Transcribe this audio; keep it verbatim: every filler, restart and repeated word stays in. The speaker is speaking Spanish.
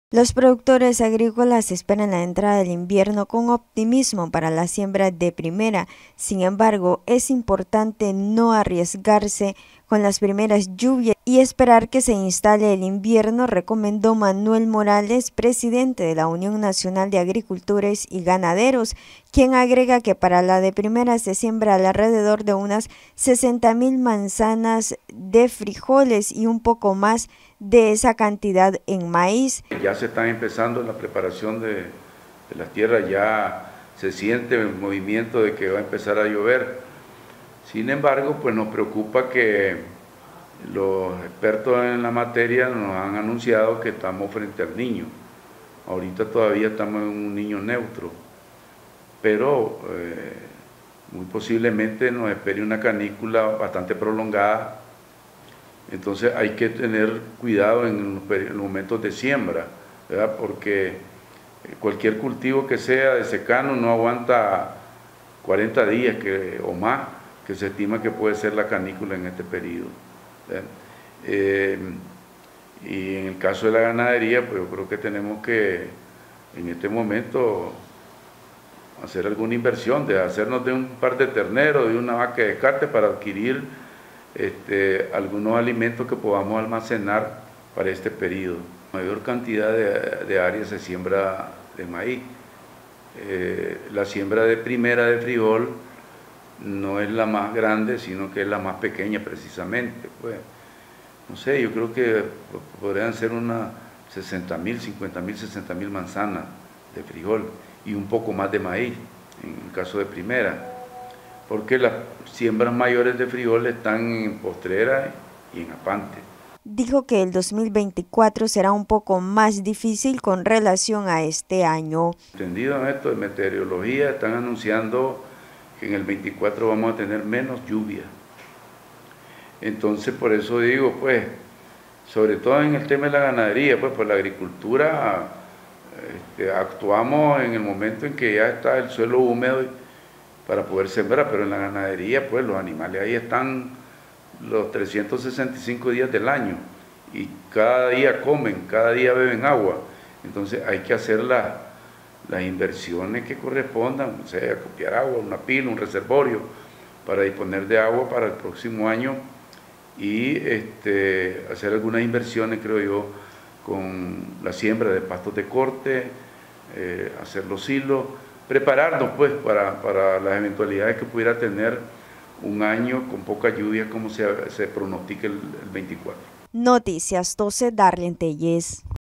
Los productores agrícolas esperan la entrada del invierno con optimismo para la siembra de primera. Sin embargo, es importante no arriesgarse con las primeras lluvias y esperar que se instale el invierno, recomendó Manuel Morales, presidente de la Unión Nacional de Agricultores y Ganaderos, quien agrega que para la de primera se siembra alrededor de unas sesenta mil manzanas de frijoles y un poco más de esa cantidad en maíz. Ya se están empezando la preparación de, de las tierras, ya se siente el movimiento de que va a empezar a llover. Sin embargo, pues nos preocupa que los expertos en la materia nos han anunciado que estamos frente al niño. Ahorita todavía estamos en un niño neutro, pero eh, muy posiblemente nos espere una canícula bastante prolongada. Entonces hay que tener cuidado en los momentos de siembra, ¿verdad? Porque cualquier cultivo que sea de secano no aguanta cuarenta días que, o más, que se estima que puede ser la canícula en este periodo. Eh, y en el caso de la ganadería, pues yo creo que tenemos que en este momento hacer alguna inversión, de hacernos de un par de terneros, de una vaca de descarte para adquirir Este, algunos alimentos que podamos almacenar para este periodo. Mayor cantidad de, de áreas se siembra de maíz. Eh, la siembra de primera de frijol no es la más grande, sino que es la más pequeña precisamente. Pues, no sé, yo creo que podrían ser unas sesenta mil, cincuenta mil, sesenta mil manzanas de frijol y un poco más de maíz, en el caso de primera, porque las siembras mayores de frijol están en Postrera y en Apante. Dijo que el dos mil veinticuatro será un poco más difícil con relación a este año. Entendido en esto de meteorología, están anunciando que en el veinticuatro vamos a tener menos lluvia. Entonces, por eso digo, pues, sobre todo en el tema de la ganadería, pues por la agricultura, este, actuamos en el momento en que ya está el suelo húmedo para poder sembrar, pero en la ganadería, pues los animales ahí están los trescientos sesenta y cinco días del año y cada día comen, cada día beben agua. Entonces hay que hacer la, las inversiones que correspondan, o sea, copiar agua, una pila, un reservorio, para disponer de agua para el próximo año y este, hacer algunas inversiones, creo yo, con la siembra de pastos de corte, eh, hacer los hilos, prepararnos pues para, para las eventualidades que pudiera tener un año con poca lluvia como se, se pronostica el, el veinticuatro. Noticias doce, Darlene Telles.